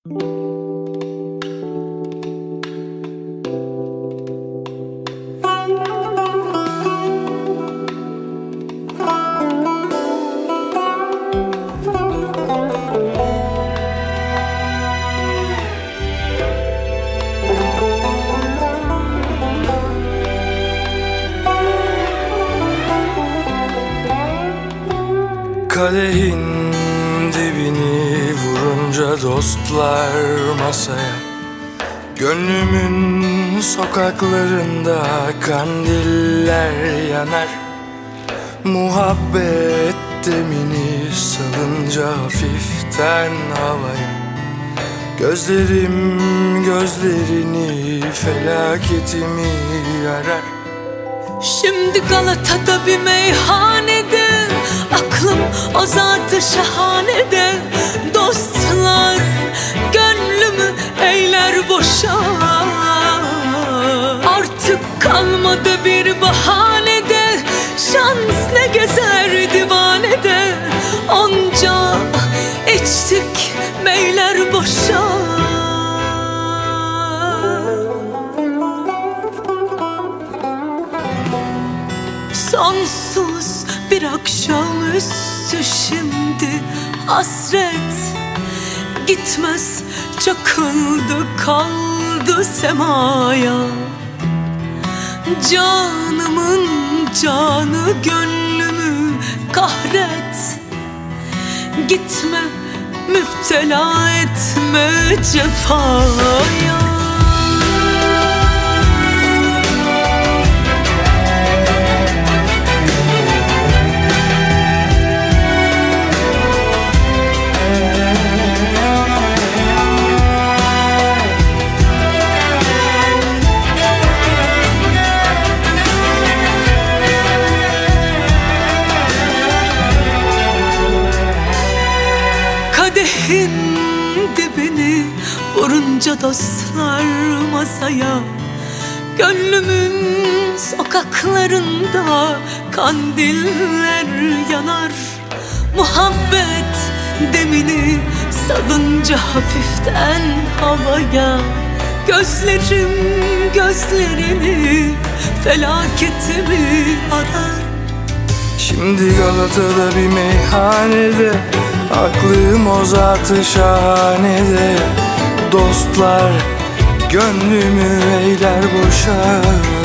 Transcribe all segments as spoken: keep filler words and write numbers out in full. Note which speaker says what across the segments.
Speaker 1: Kadehin dibini vurunca dostlar masaya, gönlümün sokaklarında kandiller yanar. Muhabbet demini salınca hafiften havaya, gözlerim gözlerini felaketimi arar.
Speaker 2: Şimdi Galata'da bir meyhanede, aklım o zat-ı şahanede. Dostlar gönlümü eyler boşa, artık kalmadı bir bahanede. Şans ne gezer divanede, onca içtik meyler boşa. Sonsuz bir akşamüstü şimdi hasret gitmez, çakıldı kaldı semaya. Canımın canı gönlümü kahret, gitme müptela etme cefaya. Kadehin dibini vurunca dostlar masaya, gönlümün sokaklarında kandiller yanar. Muhabbet demini salınca hafiften havaya, gözlerim gözlerini felaketimi arar.
Speaker 1: Şimdi Galata'da bir meyhanede, aklım o zat-ı şahanede. Dostlar gönlümü eyler boşa,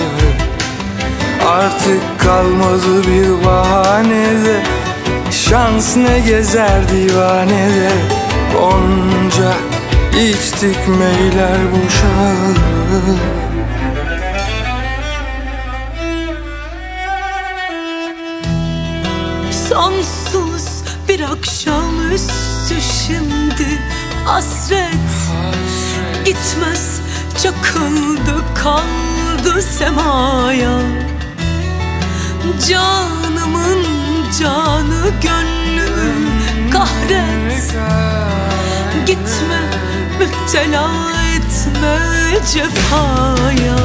Speaker 1: artık kalmadı bir bahanede. Şans ne gezer divanede, onca içtik meyler boşa.
Speaker 2: Sonsuz bir akşamüstü şimdi hasret gitmez, çakıldı kaldı semaya. Canımın canı gönlümü kahret, gitme müptela etme cefaya.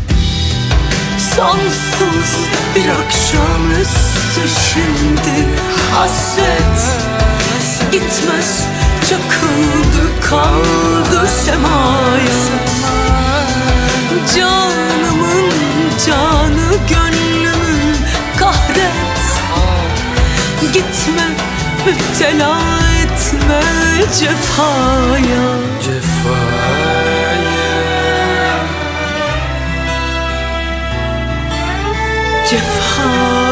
Speaker 2: Sonsuz bir akşamüstü şimdi hasret gitmez, çakıldı kaldı semaya. Canımın canı gönlümü kahret, gitme müptela etme cefaya.
Speaker 1: Cefaya,
Speaker 2: Cefa.